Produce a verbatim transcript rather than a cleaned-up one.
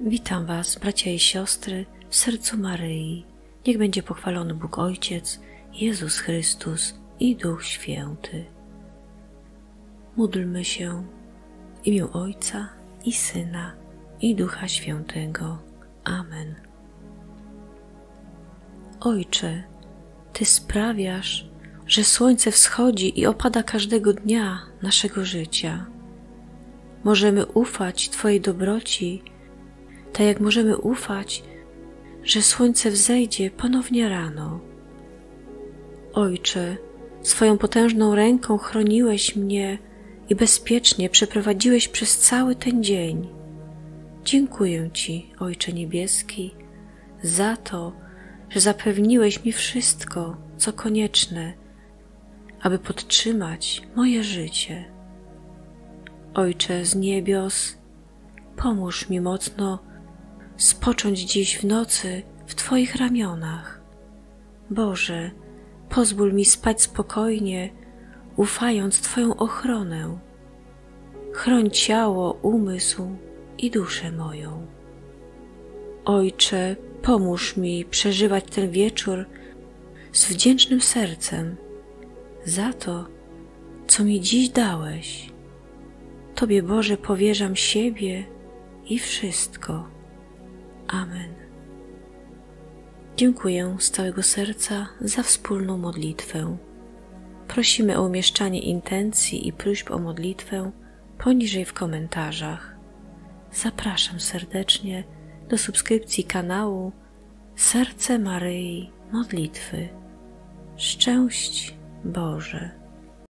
Witam Was, bracia i siostry, w sercu Maryi. Niech będzie pochwalony Bóg Ojciec, Jezus Chrystus i Duch Święty. Módlmy się w imię Ojca i Syna i Ducha Świętego. Amen. Ojcze, Ty sprawiasz, że słońce wschodzi i opada każdego dnia naszego życia. Możemy ufać Twojej dobroci, tak jak możemy ufać, że słońce wzejdzie ponownie rano. Ojcze, swoją potężną ręką chroniłeś mnie i bezpiecznie przeprowadziłeś przez cały ten dzień. Dziękuję Ci, Ojcze Niebieski, za to, że zapewniłeś mi wszystko, co konieczne, aby podtrzymać moje życie. Ojcze z niebios, pomóż mi mocno spocząć dziś w nocy w Twoich ramionach. Boże, pozwól mi spać spokojnie, ufając Twoją ochronę. Chroń ciało, umysł i duszę moją. Ojcze, pomóż mi przeżywać ten wieczór z wdzięcznym sercem za to, co mi dziś dałeś. Tobie, Boże, powierzam siebie i wszystko. Amen. Dziękuję z całego serca za wspólną modlitwę. Prosimy o umieszczanie intencji i próśb o modlitwę poniżej w komentarzach. Zapraszam serdecznie do subskrypcji kanału Serce Maryi Modlitwy. Szczęść Boże!